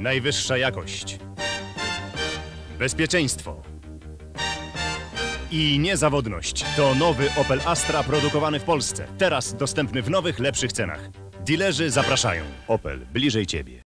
Najwyższa jakość. Bezpieczeństwo. I niezawodność. To nowy Opel Astra produkowany w Polsce. Teraz dostępny w nowych, lepszych cenach. Dilerzy zapraszają. Opel, bliżej Ciebie.